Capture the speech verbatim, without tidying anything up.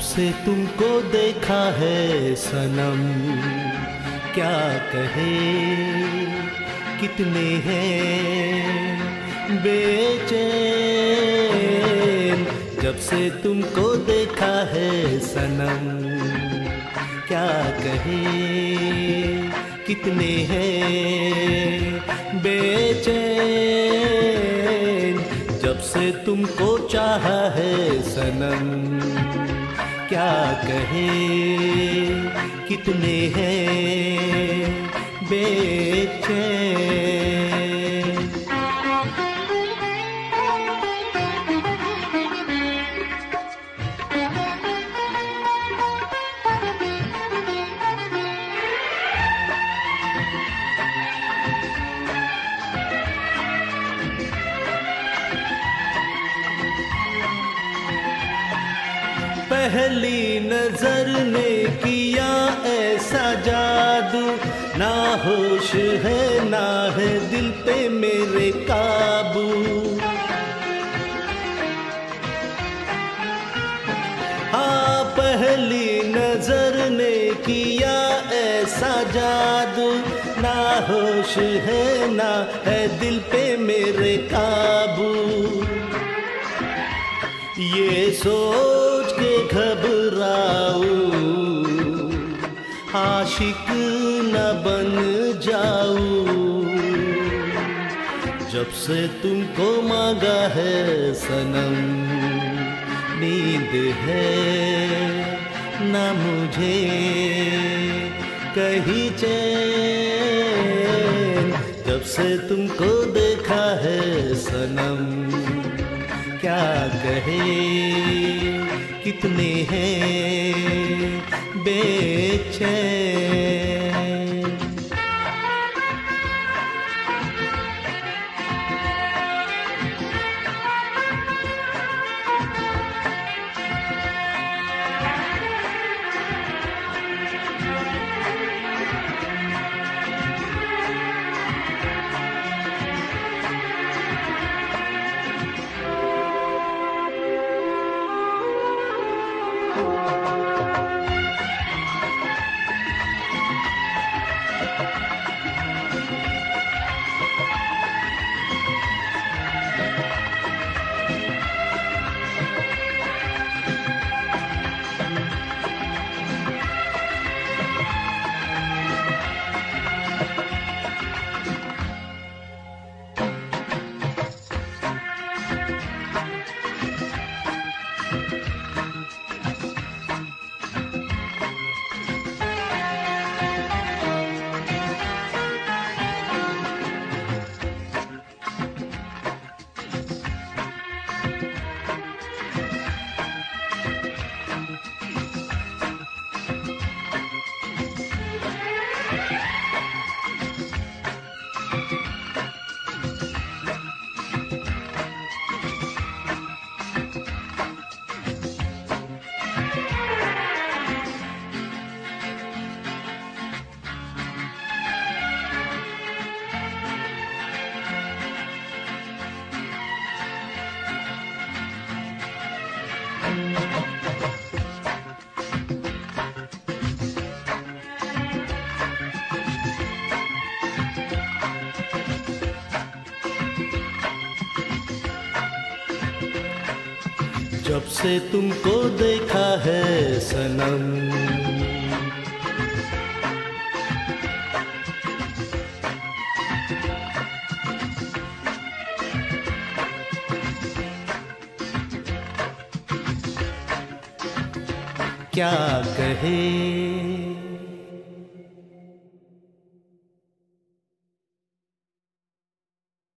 से तुमको देखा है सनम, क्या कहे कितने हैं बेचैन। जब से तुमको देखा है सनम, क्या कहे कितने हैं बेचैन। जब से तुमको चाहा है सनम, क्या कहे कितने हैं बेचैन। पहली नजर ने किया ऐसा जादू, ना होश है ना है दिल पे मेरे काबू। हाँ, पहली नजर ने किया ऐसा जादू, ना होश है ना है दिल पे मेरे काबू। ये सोच के घबराऊं, आशिक न बन जाऊं। जब से तुमको मांगा है सनम, नींद है न मुझे कहीं चैन। जब से तुमको देखा है सनम, क्या कहे कितने हैं बेचैन। जब से तुमको देखा है सनम, क्या कहे